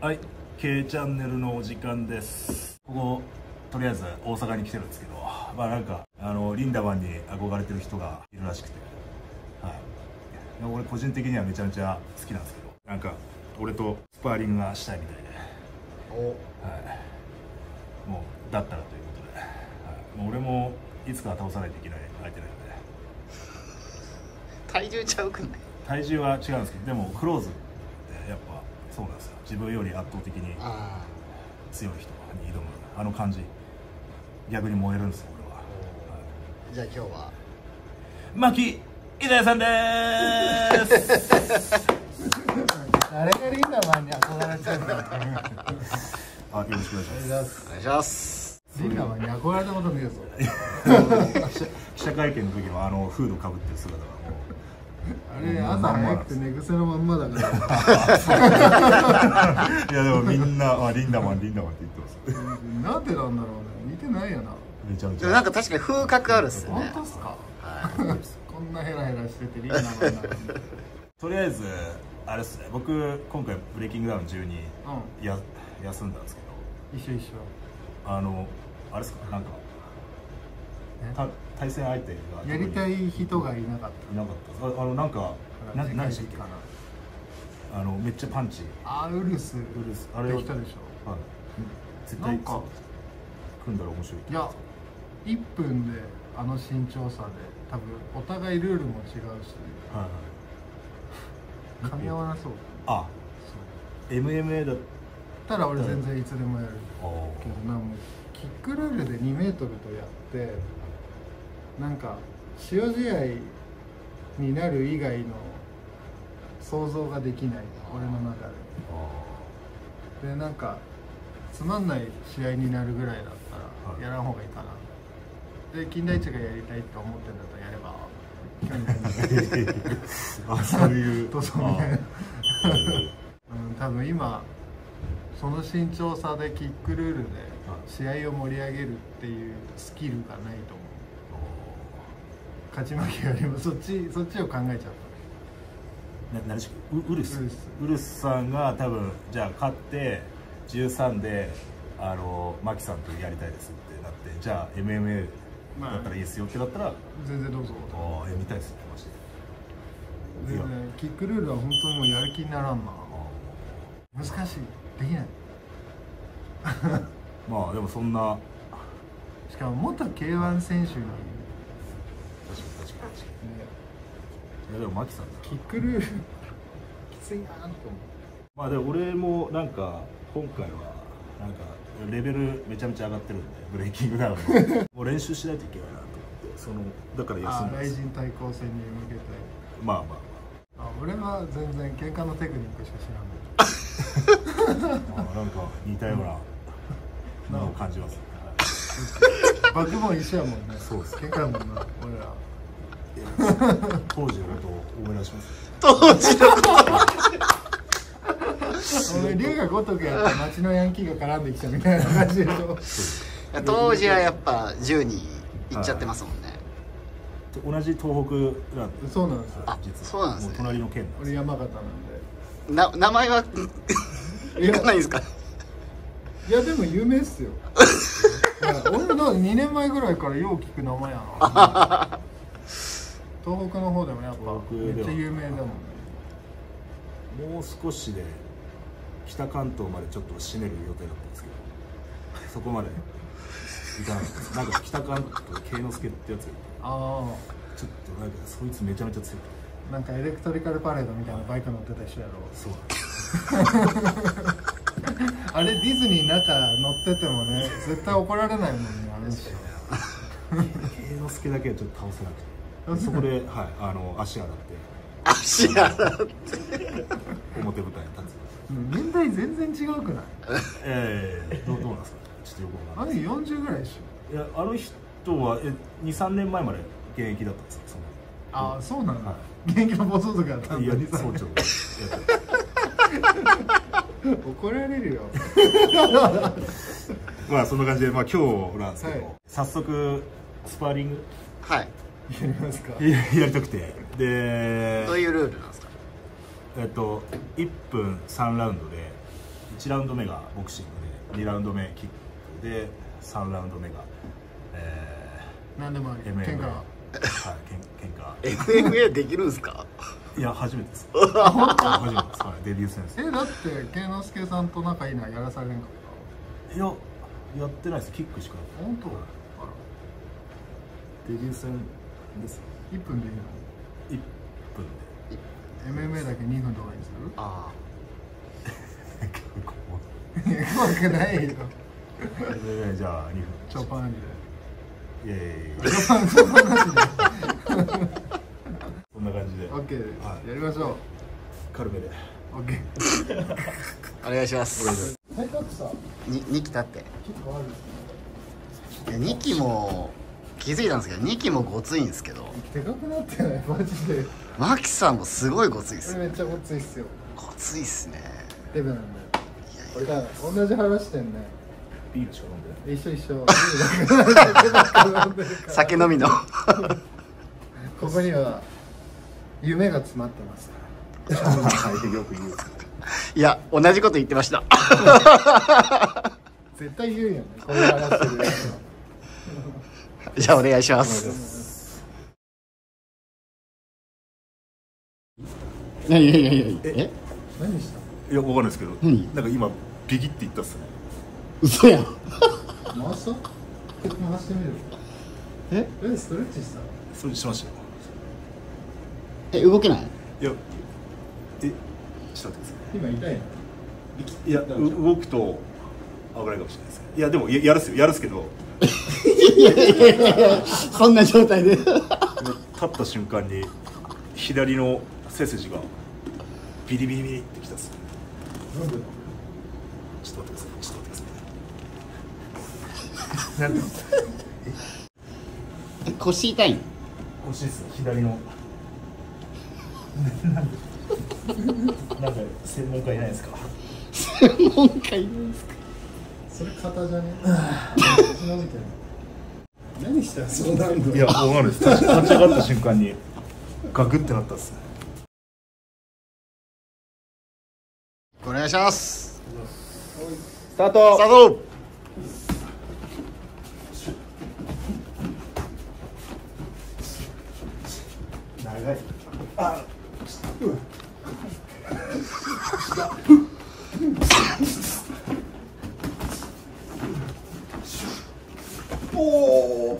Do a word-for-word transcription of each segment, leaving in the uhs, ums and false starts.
はい、K チャンネルのお時間です。こことりあえず大阪に来てるんですけど、まあなんかあのリンダマンに憧れてる人がいるらしくて、はい、俺個人的にはめちゃめちゃ好きなんですけど、なんか俺とスパーリングがしたいみたいで、お、はい、もうだったらということで、はい、もう俺もいつかは倒さないといけない相手なので。 体重ちゃうくない？ 体重は違うんですけど、でもクローズってやっぱそうなんですよ。自分より圧倒的に強い人に挑むあの感じ、逆に燃えるんですよ俺は。はい、 じゃあ今日は牧稲谷さんでーす。 誰がリンダマンに憧れてるんだ。 あ、よろしくお願いします。 お願いします。 リンダマンに憧れたことねえぞ。 記者会見の時はあのフードかぶってる姿がもうあれ朝早くて寝癖のまんまだから。 いやでもみんなあリンダマンリンダマンって言ってます。 なんでなんだろうね。似てないよな。 めちゃめちゃ。 なんか確かに風格あるっすね。 本当っすか。 はい、 こんなヘラヘラしててリンダマンなのに。 とりあえずあれですね。僕今回ブレイキングダウンじゅうにや、うん、休んだんですけど。 一緒一緒。あのあれですか、なんかた対戦相手がやりたい人がいなかった。 いなかった。ああのなんかな何でしたっけ。あのめっちゃパンチ。 あウルス。 ウルスあれをできたでしょ。 はい。絶対か組んだら面白い。 いやいっぷんであの身長差で多分お互いルールも違うし、はいはい、噛み合わなそう。あ、 そう。エムエムエー だったら俺全然いつでもやるけどな。もうキックルールでにメートルとやってなんか塩試合になる以外の想像ができない俺の中で。でなんかつまんない試合になるぐらいだったらやらん方がいいかな。で金田一がやりたいと思ってんだったらやれば興味ない。 あ、そういうとそうみたいな。多分今その身長差でキックルールで試合を盛り上げるっていうスキルがないと思う。勝ち負けよりもそっちそっちを考えちゃった。 な何でしウルスウルスさんが多分じゃあ勝ってじゅうさんであのマキさんとやりたいですってなって、じゃあ エムエムエー だったらいいですよってだったら全然どうぞ。 ああやりたいですねマジで。 全然キックルールは本当にもうやる気にならんな。難しい、できない。 まあでもそんなしかも元 ケーワン 選手に。 確かに確かに、ね、いやでもマキさんキックルールきついなと思う。 まあでも俺もなんか今回はなんかレベルめちゃめちゃ上がってるんでブレイキングダウンのもう練習しないといけないなと思ってそのだから休んだんです。 雷神対抗戦に向けて。 まあまあまあ俺は全然喧嘩のテクニックしか知らない。 あなんか似たようなのを感じます。 バックボーン一緒やもんね。 そうです。 喧嘩やもんな俺ら。 当時のことを思い出します。 当時のこと俺龍が如くやって町のヤンキーが絡んできたみたいな感じでしょ。 当時はやっぱじゅうに行っちゃってますもんね。 同じ東北なんで。 そうなんですよ。 あ、そうなんですね。 隣の県。 俺山形なんで。 な名前は行かないんですか。 いやでも有名っすよ。俺のにねんまえぐらいからよう聞く名前やな。東北の方でもやっぱめっちゃ有名だもんね。 もう少しで北関東までちょっと締める予定だったんですけど、そこまでいかなかったです。なんか北関東慶之助ってやつがいて、ああちょっとなんかそいつめちゃめちゃ強くて、 なんかエレクトリカルパレードみたいなバイク乗ってた人やろ。 そうあれディズニー中乗っててもね絶対怒られないもんねあの人。 慶之助だけはちょっと倒せなくて、そこで、はい、あの足洗って足洗って表舞台に立つ。 年代全然違うくない？ ええー、どうどうなんですか。ちょっとよくわかんない。 あれよんじゅうぐらいでしょ。いいやあの人はえにさんねんまえまで現役だったんですよ。そのああそうなんだ。はい、現役の暴走族やったんだ。 いや総長。 怒られるよ。 まあそんな感じでまあ今日なんですけど、はい、早速スパーリングはいやりますか。 や, やりたくてでどういうルールなんですか。 えっといっぷんさんラウンドでいちちラウンド目がボクシングで、にラウンド目キックで、さんラウンド目が、えー、何でもありエムエムエー、 喧嘩はい、けん喧嘩エムエムエー できるんですか？ いや初めてです初めてです、はい、デビュー戦です。 えだって慶之助さんと仲いいのはやらされんかっいややってないです、キックしか。 た？本当？あらデビュー戦です。 いっぷんでいいの？ いっぷんでエムエムエー だけにふんとかにする？ あ怖くないよ。 じゃあにふんチョパンでいやいやいやチョパンチョパンなしでそんな感じで OK です、 はい、 やりましょう。 軽めで OK あお願いします体格差ににき立って結構あるんですね。 にきも気づいたんですけどにきもごついんですけど、 でかくなってないマジで。 マキさんもすごいごついっすこれめっちゃごついっすよ。 ごついっすね。 デブなんだよ。これだ同じ話してんね。 ビールしか飲んでない。 一緒一緒。 酒飲みのここには夢が詰まってますから。 よく言う。 いや同じこと言ってました絶対言うよね、こういう話するやつは。 じゃあお願いします。何何何何え何したいやわかんないですけど、 何なんか今ビギって言ったっすね。 嘘やん回した回してみる。 ええストレッチしたそれしましたよ。 え動けない？ いやえちょっと待ってくださ今痛いの？ い。いやう動くと危ないかもしれないです。いやでもややるっすよ、やるっすけどいやいやいやいやそんな状態で立った瞬間に左の背筋がビリビリビリってきたっす。 なんで？ ちょっと待ってください、ちょっと待ってください。 なんで？ え腰痛いん？ 腰ですよ、左のなんでなんか専門家いないですか？ 専門家いないですか？ それ肩じゃね？伸びてる。何したらそうなんの？ いやわかんないです。立ち立ち上がった瞬間にガクってなったっす。 お願いします。 スタートスタート。 長い。あおお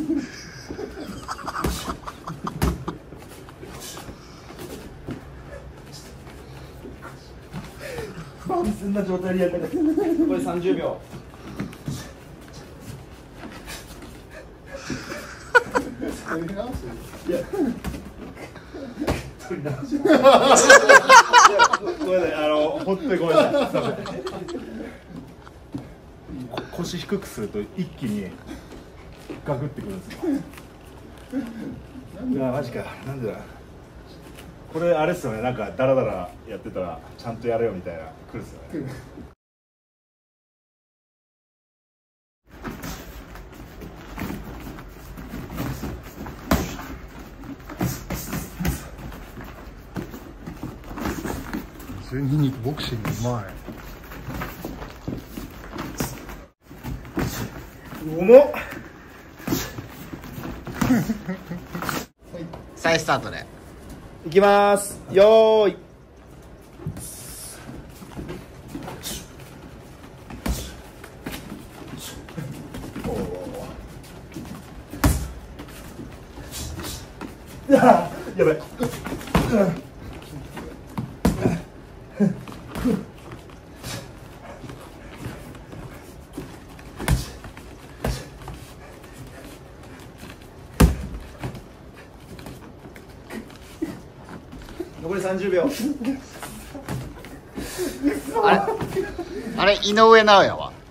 完全な状態でやりたかった。これさんじゅうびょ取り直す？ う。いや取り直しごめんなさい、あの本当にごめんなさい。すいません。こ腰低くすると一気にガクってくるんですよ。いやマジか、なんでだ。これあれっすよね、なんかダラダラやってたらちゃんとやれよみたいな来るっすよね。 普通ににボクシングうまい。 重っ。 再スタートでいきます。よーい。やばい。残りさんじゅうびょう。 あれあれ井上尚弥は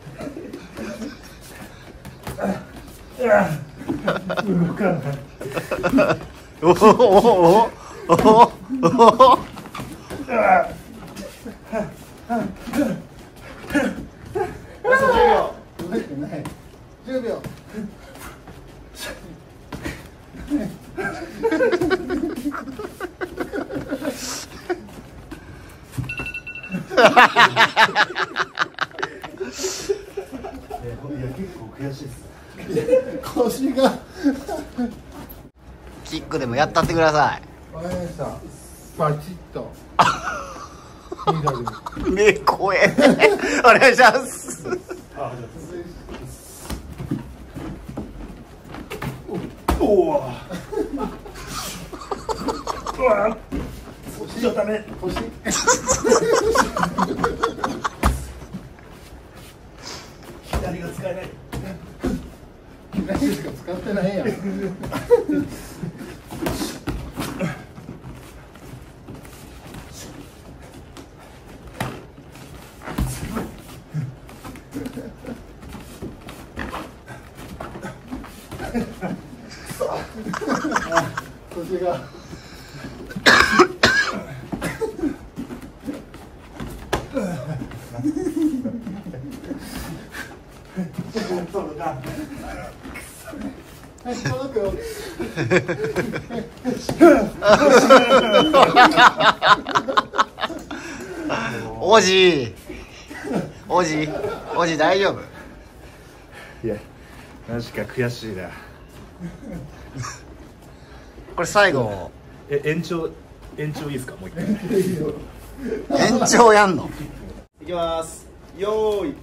動かない。 おおおおおおお動いてない。じゅうびょう。 ハハハハ結構悔しいです。 腰がキックでもやったってください。 わかりました。バチッと目怖えお願いします。 おおうわちょっとダメ腰左が使えない。 左しか使ってないやん。腰がはい、届くよ。 おじおじおじ大丈夫？ いやマジか悔しいな。 これ最後え延長延長いいですかもう一回。 延長やんの？ いきます。よーい。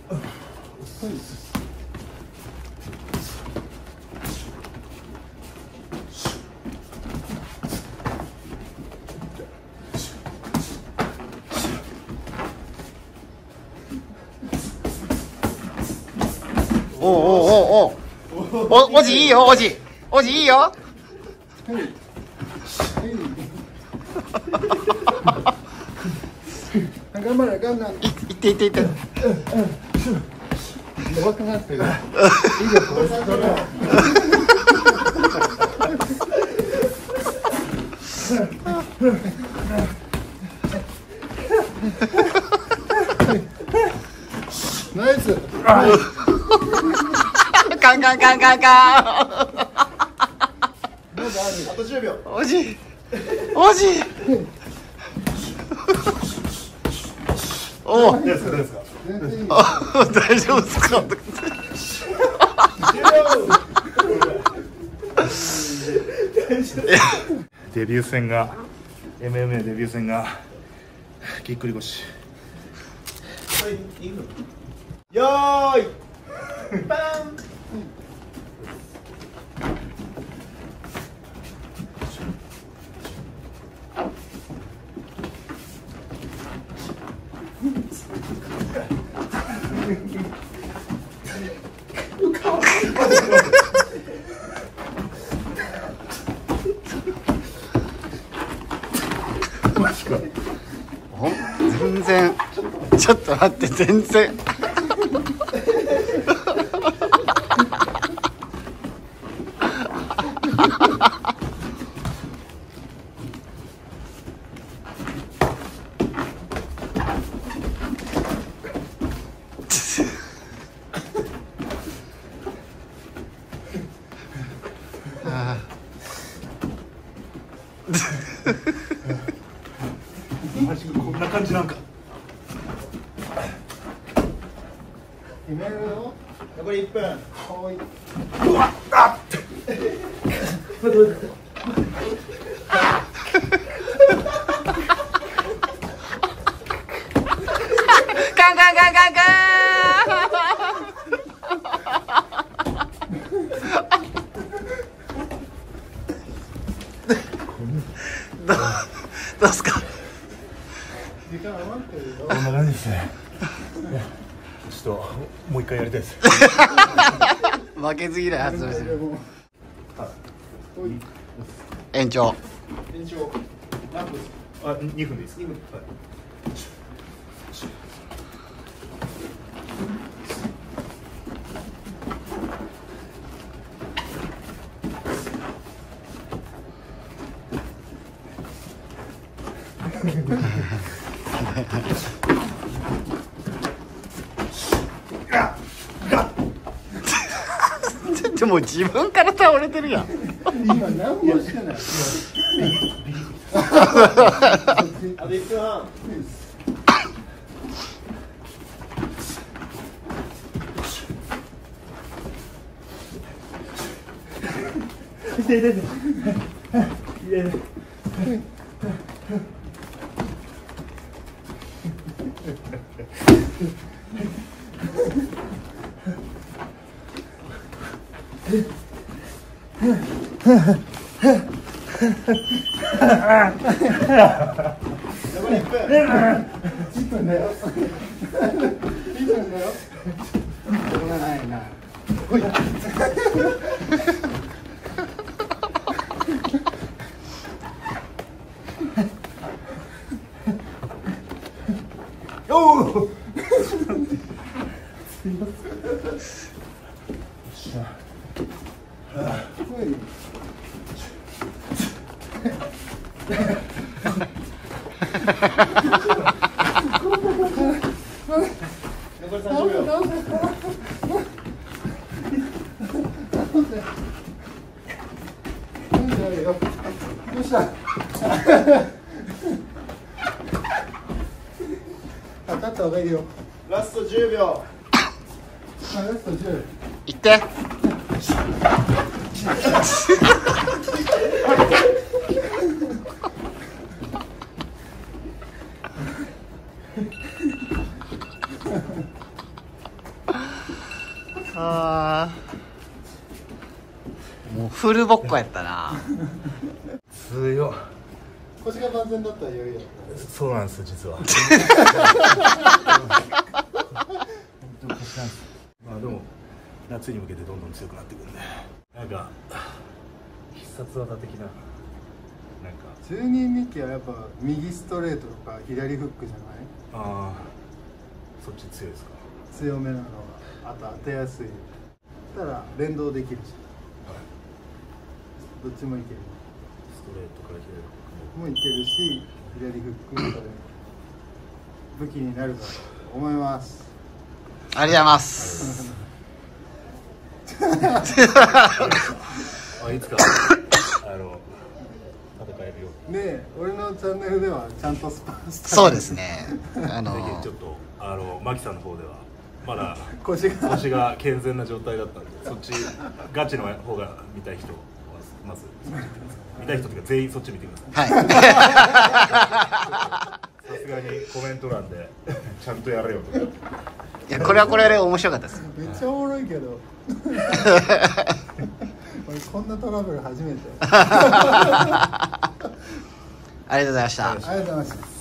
おおおおおおじいいよおじおじいいよ。 頑張れ頑張れ。 いっていっていって。 弱くなってる。いいよこれそれ。ナイス。 カンカンカンカンカン。 あとじゅうびょう。 おじおじおお大丈夫ですか大丈夫ですか。 全然いい。 大丈夫ですか。 デビュー戦が エムエムエー デビュー戦がぎっくり腰。 よーい。バン。 お全然ちょっと待って全然マジかこんな感じなんか。 決めるよ。 残りいっぷん。 はい。 うわっあっ。 カンカンカンカンカンどどうすか。 時間余ってるよ。 こんな感じですね。ちょっともう一回やりたいです。 負けず嫌い発動してる。 はい。 延長延長。何分ですか。 あにふんでいいですか。 にふん。 はい。 でも自分から倒れてるやん。 今何もしてない。 あといっぷんはん。 痛い痛い痛い痛い痛い。 残りいっぷん。 いっぷんだよ。いっぷんだよ。しょうがないな。ほい。 おお。 残りさんじゅうびょう。 どうした？測った方がいいよ。 ラストじゅうびょあ、ラストじゅう。 いってあー、もうフルボッコやったな。 強っ。 腰が万全だったら余裕だった。 そうなんです実は。まあでも夏に向けてどんどん強くなっていくんで、なんか必殺技的な、なんか十人ミッキーはやっぱ右ストレートとか左フックじゃない？ ああそっち強いですか。 強めなのはあと当てやすい。たら連動できるし、どっちもいける。 ストレートから左フックもいけるし、左フックみたいな武器になるかと思います。 ありがとうございます。 あいつかあの戦えるよ。 ねえ、俺のチャンネルではちゃんとスパースター。 そうですね。あのぜひちょっとあのマキさんの方ではまだ腰が腰が健全な状態だったんで、そっちガチの方が見たい人はまず見たい人というか全員そっち見てください。 はい。 さすがにコメント欄でちゃんとやれよとか。 いや、これはこれで面白かったです。 めっちゃおもろいけど俺こんなトラブル初めて。 ありがとうございました。 ありがとうございました。